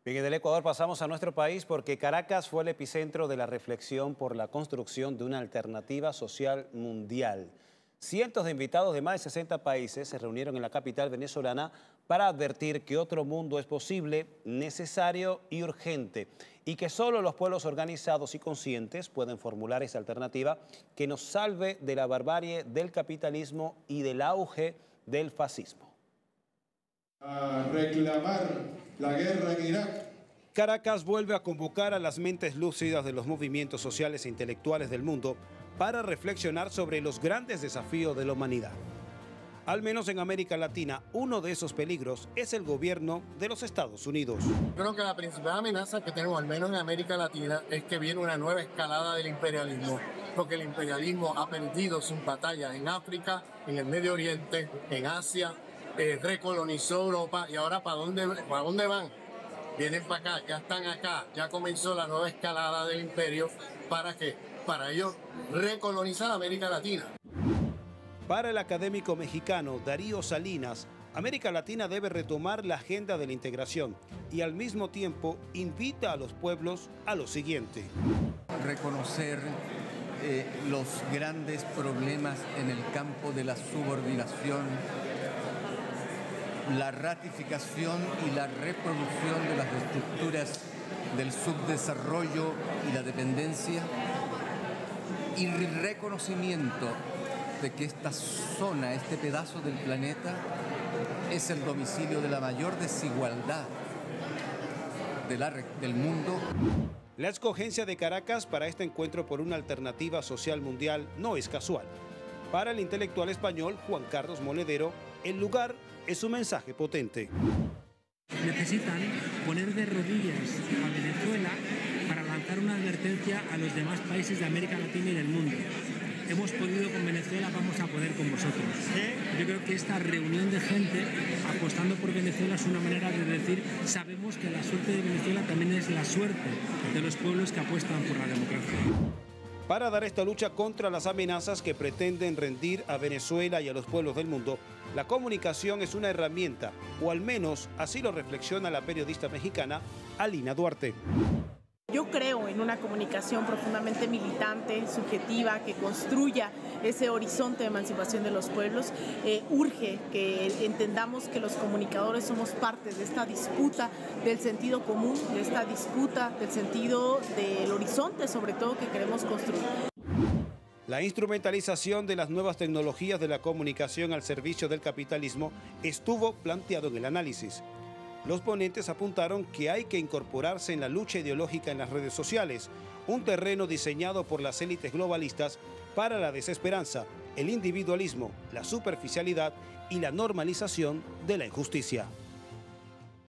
Bien, del Ecuador pasamos a nuestro país porque Caracas fue el epicentro de la reflexión por la construcción de una alternativa social mundial. Cientos de invitados de más de 60 países se reunieron en la capital venezolana para advertir que otro mundo es posible, necesario y urgente, y que solo los pueblos organizados y conscientes pueden formular esa alternativa que nos salve de la barbarie del capitalismo y del auge del fascismo. A reclamar la guerra en Irak. Caracas vuelve a convocar a las mentes lúcidas de los movimientos sociales e intelectuales del mundo para reflexionar sobre los grandes desafíos de la humanidad. Al menos en América Latina, uno de esos peligros es el gobierno de los Estados Unidos. Creo que la principal amenaza que tenemos, al menos en América Latina, es que viene una nueva escalada del imperialismo, porque el imperialismo ha perdido sus batallas en África, en el Medio Oriente, en Asia, recolonizó Europa y ahora ¿para dónde van? Vienen para acá, ya están acá, ya comenzó la nueva escalada del imperio. ¿Para qué? Para ellos recolonizar América Latina. Para el académico mexicano Darío Salinas, América Latina debe retomar la agenda de la integración y al mismo tiempo invita a los pueblos a lo siguiente. Reconocer los grandes problemas en el campo de la subordinación, la ratificación y la reproducción de las estructuras del subdesarrollo y la dependencia, y el reconocimiento de que esta zona, este pedazo del planeta, es el domicilio de la mayor desigualdad del mundo. La escogencia de Caracas para este encuentro por una alternativa social mundial no es casual. Para el intelectual español Juan Carlos Monedero, el lugar es un mensaje potente. Necesitan poner de rodillas a Venezuela para lanzar una advertencia a los demás países de América Latina y del mundo. Hemos podido con Venezuela, vamos a poder con vosotros. Yo creo que esta reunión de gente apostando por Venezuela es una manera de decir, sabemos que la suerte de Venezuela también es la suerte de los pueblos que apuestan por la democracia. Para dar esta lucha contra las amenazas que pretenden rendir a Venezuela y a los pueblos del mundo, la comunicación es una herramienta, o al menos así lo reflexiona la periodista mexicana Alina Duarte. Yo creo en una comunicación profundamente militante, subjetiva, que construya ese horizonte de emancipación de los pueblos. Urge que entendamos que los comunicadores somos parte de esta disputa del sentido común, de esta disputa del sentido del horizonte, sobre todo, que queremos construir. La instrumentalización de las nuevas tecnologías de la comunicación al servicio del capitalismo estuvo planteado en el análisis. Los ponentes apuntaron que hay que incorporarse en la lucha ideológica en las redes sociales, un terreno diseñado por las élites globalistas para la desesperanza, el individualismo, la superficialidad y la normalización de la injusticia.